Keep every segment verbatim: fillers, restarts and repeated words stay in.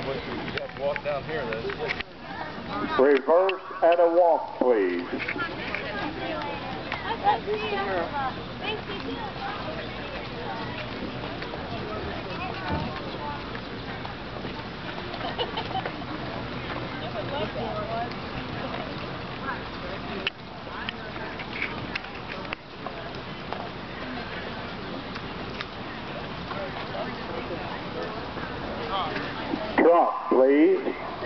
You have to walk down here then. Reverse at a walk, please. Drop, please.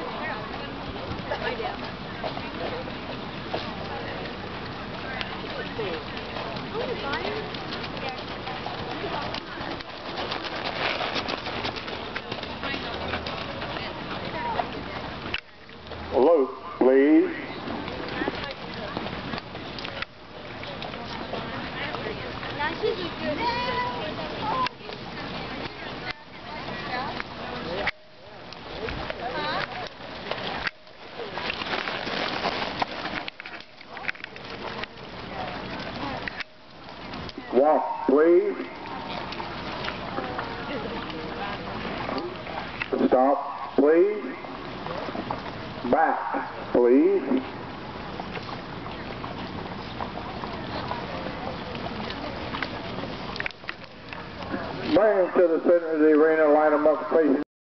Loop, please. Walk, please. Stop, please. Back, please. Bring them to the center of the arena, line them up facing